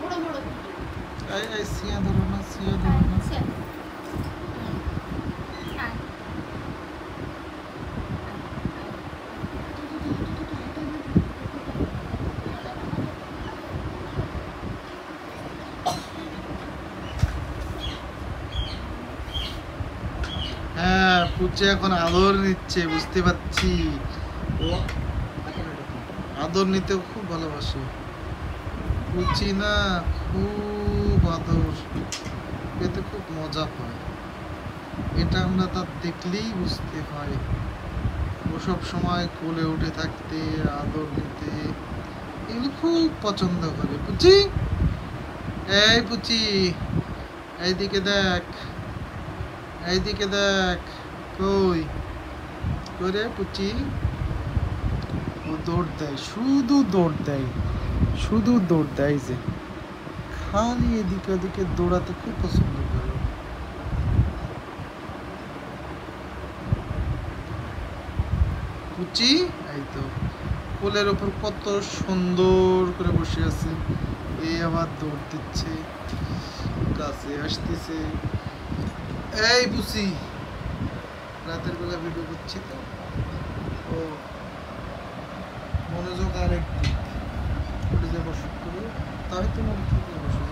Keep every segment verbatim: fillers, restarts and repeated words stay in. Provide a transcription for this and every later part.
এই এই সিয়া ধরো না, সিয়া ধরো না। হ্যাঁ, পুচি এখন আদর নিচ্ছে, বুঝতে পারছি। ও আদর নিতে খুব ভালোবাসে পুচি না, খুব আদর পেতে খুব মজা হয়। এটা আমরা তার দেখলেই বুঝতে হয়। ও সব সময় কোলে উঠে থাকতে, আদর নিতে এগুলো খুব পছন্দ করে। পুচি, এই পুচি, এইদিকে দেখ, এইদিকে দেখ, কই করে পুচি। ও দৌড় দেয়, শুধু দৌড় দেয়, শুধু দৌড় দেয়, যে খালি এদিকে ওদিকে দৌড়াতে খুব পছন্দ করে। পুচি এই তো কোলের ওপর কত সুন্দর করে বসে আছে, এই আবার দৌড় দিচ্ছে, কাছে আসতেছে। এই পুচি, রাতের বেলা ভিডিও করছি তো, ও মনোযোগ আরেক দিক, উঠে যে বসে করে তাই তো মনে থেকে বসে।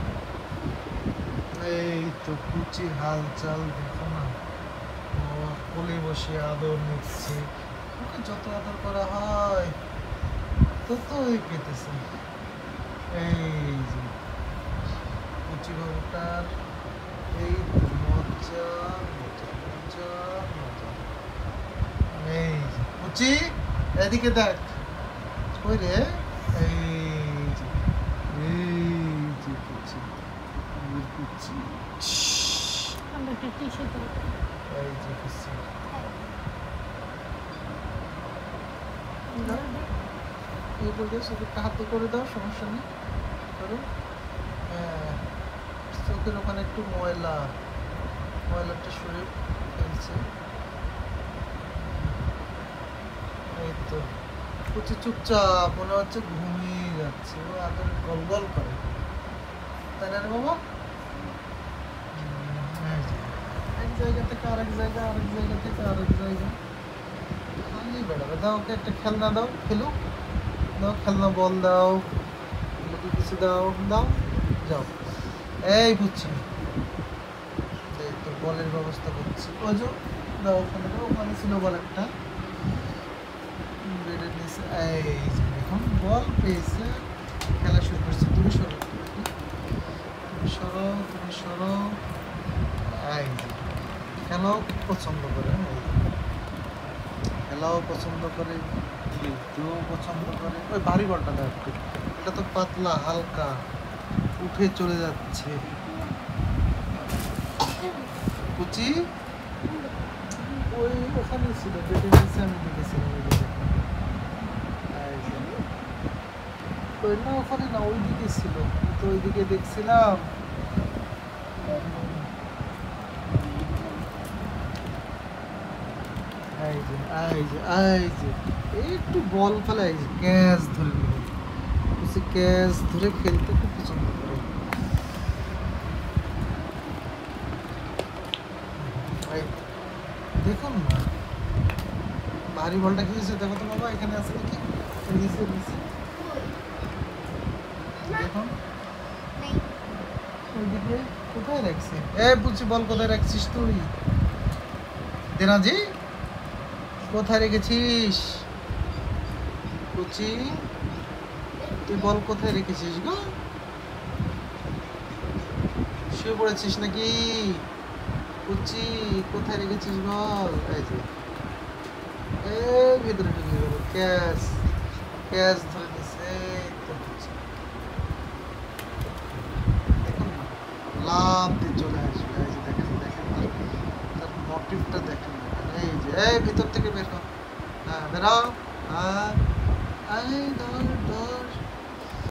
এই তো পুচি হাল চাল দেখো না, ও কোলে বসে আদর নিচ্ছে। ওকে যত আদর করা হয় ততই পেতেছে। এই যে পুচি বাবুটার এই তো মজা মজা মজা মজা। এই যে পুচি, এদিকে দেখ, কই রে, এই যে, এই যে পুচি, এই পুচি, এই যে পুচি। এই বলে চোখেরটা হাতে করে দাও, সমস্যা নেই, করো। হ্যাঁ, চোখের ওখানে একটু ময়লা, ময়লাটা সরে ফেলছে। এই তো পুচি চুপচাপ, মনে হচ্ছে ঘুমিয়ে যাচ্ছে, ও আদরে গল গল করে, তাই না রে বাবা? এক জায়গা থেকে আরেক জায়গা, আরেক জায়গা থেকে আরেক জায়গা খালি বেড়াবে। দাও ওকে একটা খেলনা দাও, খেলুক, দাও খেলনা বল দাও, কিছু দাও, দাও, যাও। এই বুঝছি, এই তো বলের ব্যবস্থা করছি, ওই যে দাও, ওখানে দাও, ওখানে ছিল বল একটা বেডের নিচে। এই যে এখন বল পেয়েছে, খেলা শুরু করছে। তুমি সরো, তুমি সরো, তুমি সরো। এই যে খেলাও খুব পছন্দ করে, খেলাও পছন্দ করে, খেলতেও পছন্দ করে। ওই ভারী বলটা দাও একটু, এটা তো পাতলা হালকা, উঠে চলে যাচ্ছে। পুচি ওই ওখানে ছিল, বেডের নিচে আমি দেখেছিলাম, ওই না ওখানে না, ওইদিকে ছিল তো, ওইদিকে দেখছিলাম। এই যে এই যে এই যে একটু বল ফেলে, এই যে ক্যাচ ধরে নেবে, বুঝছি, ক্যাচ ধরে খেলতে খুব পছন্দ করে। দেখুন না ভারী বলটা কি হয়েছে, দেখো তো বাবা, এখানে আছে নাকি, নিচে নিচে দেখুন, ওইদিকে কোথায় রাখছে? এ বুঝছি, বল কোথায় রাখছিস তুই? দেনাজি কোথায় রেখেছিস? কুচি তুই বল কোথায় রেখেছিস গো? শুয়ে পড়েছিস নাকি? কুচি কোথায় রেখেছিস বল? এই যে এই ভিতরে ঢুকে গেল, ক্যাচ ক্যাচ ধরে নিছে। দেখুন না, লাভ দিয়ে চলে আসবে। এই যে দেখেন দেখেন তার মোটিভটা দেখেন। এই যে এই ভিতর থেকে বের কর, হ্যাঁ বেরাও, হ্যাঁ এই ধর ধর